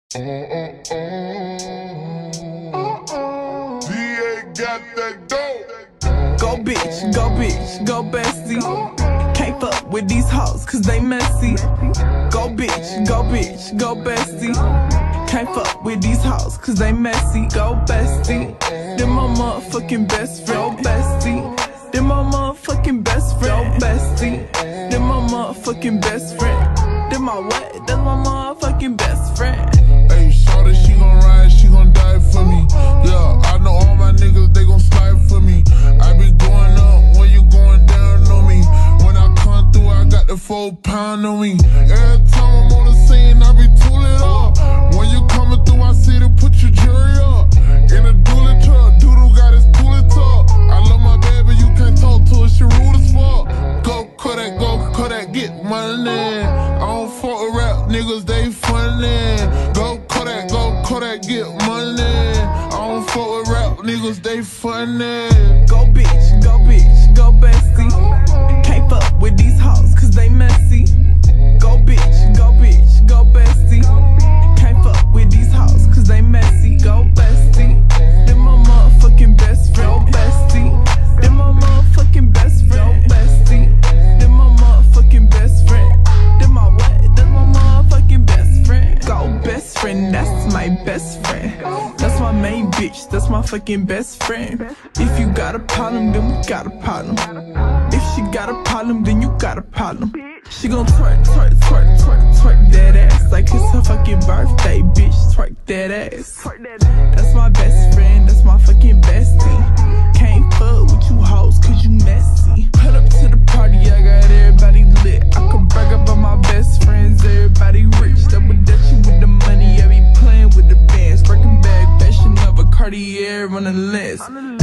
Got that dope. Go bitch, go bestie. Can't fuck with these hoes cause they messy. Go bitch, go bestie. Can't fuck with these hoes cause they messy. Go bestie. Them my motherfucking best friend. Go bestie. Them my motherfucking best friend. Go bestie. Them my motherfucking best friend. Them my what? That's my motherfucking best friend. Hey, shorty, she gon' ride, she gon' die for me. Yeah, I know all my niggas, they gon' slide for me. I be going up when you going down on me. When I come through, I got the 4 pound on me. Every time I'm on the scene, I be tooling up. When you coming through, I see to put your jury up. In a dually truck, Doodle got his tooling talk. I love my baby, you can't talk to her, she rude as fuck. Go Kodak, get money. I don't fuck with rap niggas, they funny. Go Kodak, get money. I don't fuck with rap niggas, they funny. Go bitch, go bestie. Can't fuck with these hoes cause they messy. Go bitch, go bestie. Can't fuck with these hoes cause they messy. Go bestie. Them my motherfucking best friend. Go bestie. Them my motherfucking best friend. Go bestie. Them my motherfucking best friend. Them my what? That's my motherfucking best friend. Go best friend, that's my best friend. That's my main bitch, that's my fucking best friend. If you got a problem, then we got a problem. If she got a problem, then you got a problem. She gon' twerk that ass like it's her fucking birthday, bitch. Twerk that ass. That's my best friend, that's my fucking bestie. Can't fuck with you hoes cause you messy. Put up to the party, I got everybody lit. I could brag about my best friends, everybody rich. Double dutching with the money, I be playing with the bands. Working bag, fashion of a Cartier on the list.